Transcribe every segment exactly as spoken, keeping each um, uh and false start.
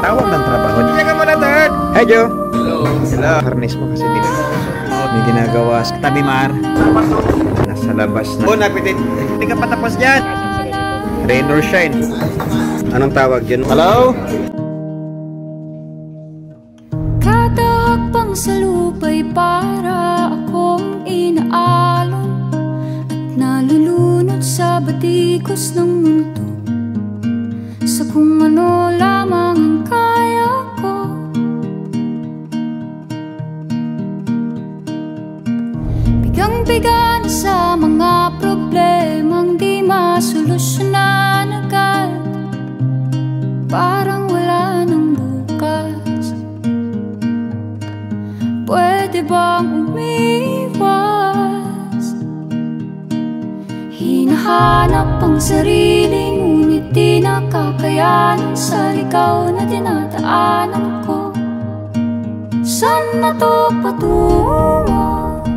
tawag ng trabaho. Tingnan mo na, third. Hey, Joe. Hello. Hello. Harness mo kasi dito. May ginagawa sa tabi, Mar. Nasa labas na. Oh, napitin. Hindi ka patapos dyan. Rain or shine. Anong tawag dyan? Hello? Kada hakbang sa lupa'y para akong inaalon at nalulunod sa batikos ng mundo, sa kung ano lamang ang kaya ko. Bigang-biga na sa mga problemang di masolusyonan agad, parang wala nang bukas. Pwede bang umiwas? Hinahanap ang sarili, ngunit di nakakayanan sa ligaw na dinadaanan ko. Saan na to patungo?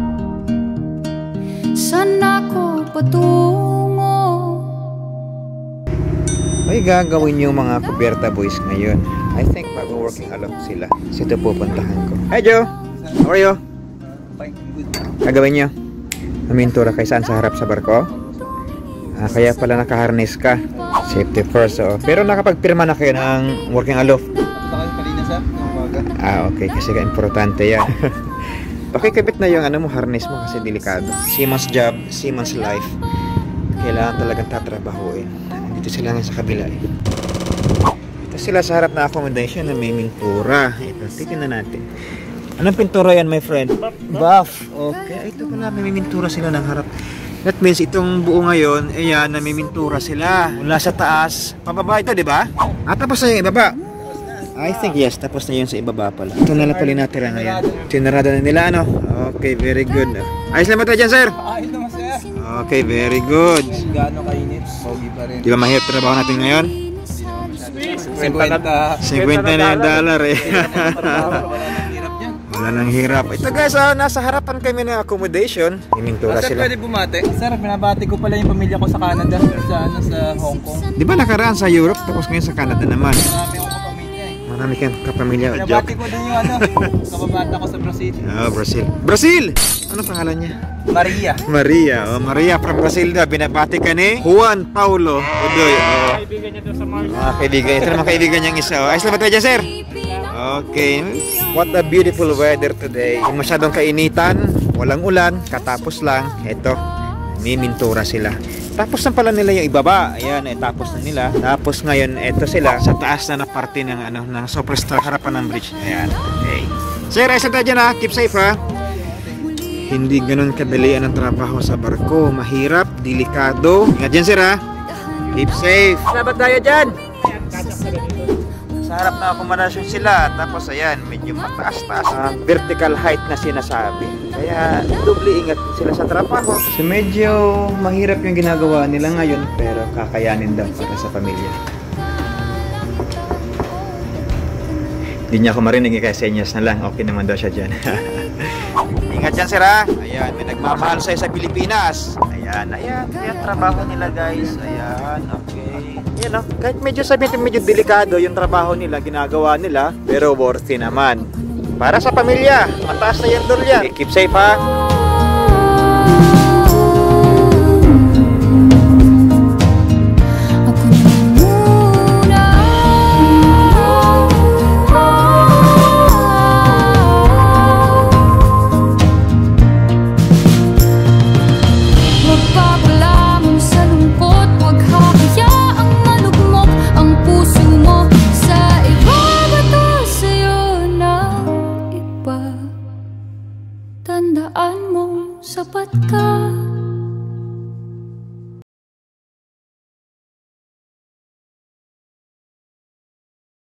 Saan ako patungo? Ay, gagawin yung mga Cubierta boys ngayon. I think mag-working along sila. Sito pupuntahan ko. Hi, Joe! How are you? Gagawin nyo? Namintura kayo saan sa harap sa barko? Ah, kaya pala nakaharness ka. Safety first, oh. Pero nakapagpirma na kayo ng working aloft. Ah, okay. Kasi ka-importante yan. Pakikabit na yung ano mo, harness mo kasi delikado. Seaman's job, seaman's life. Kailangan talagang tatrabahuin. Dito sila nga sa kabila eh. Ito sila sa harap na accommodation na may pintura. Ito, titignan natin. Anong pintura yan, my friend? Buff. Okay, ito pala, may pintura sila ng harap. That means itong buo ngayon, ayan, na may pintura sila. Mula sa taas, pababa ito, di ba? Ah, tapos na yung ibaba. I think yes, tapos na yun sa ibaba pala. Ito na lang pala natira ngayon. Sinarada na nila, ano? Okay, very good. Ayos naman tayo dyan, sir? Ayos naman, sir. Okay, very good. Gaano kainit? Pogi pa rin. Di ba mahirap trabaho natin ngayon? fifty na yung dollar eh. Wala nang hirap. Ito guys, oh, nasa harapan kami ng accommodation. Imintura sir, sila. pwede bumate? Sir, pinabati ko pala yung pamilya ko sa Canada, sa, ano, sa Hong Kong. Di ba nakaraan sa Europe, tapos ngayon sa Canada naman? Marami akong kapamilya eh. Marami kang kapamilya. Pinabati ko din yung ano, kababata ko sa Brazil. Oh, Brazil. Brazil! Ano pangalan niya? Maria. Maria. Oh, Maria from Brazil na. Binabati ka ni Juan Paulo Odoy. Oh. Kaibigan niya doon sa Mars. Ah, kaibigan. Ito naman kaibigan niyang isa. Oh. Ayos lang ba tayo dyan, sir? Okay. What a beautiful weather today. Hindi masyadong kainitan. Walang ulan. Katapos lang. Ito. May mintura sila. Tapos na pala nila yung ibaba. Ayan, eh, tapos na nila. Tapos ngayon, eto sila. Sa taas na na parte ng, ano, ng superstar harapan ng bridge. Ayan. Okay. Sir, ayos lang tayo dyan ha. Keep safe ha. Hindi ganun kadalian ang trabaho sa barko. Mahirap, delikado. Ingat dyan, sir ha. Keep safe. Sabat tayo dyan. Sa harap na accommodation sila. Tapos ayan, medyo mataas-taas. Uh, vertical height na sinasabi. Kaya doble ingat sila sa trabaho. So medyo mahirap yung ginagawa nila ngayon. Pero kakayanin daw para sa pamilya. Hindi niya ako marinig kaya senyas na lang. Okay naman daw siya dyan. Ingat dyan, sir ha. Ayan, may nagmamahal sa'yo sa Pilipinas. Ayan, ayan. Ayan, trabaho nila guys. Ayan, okay. Ayan o, kahit medyo sabihin medyo delikado yung trabaho nila, ginagawa nila. Pero worthy naman. Para sa pamilya, mataas na yung door yan. Keep safe ha. Tandaan mo, sapat ka.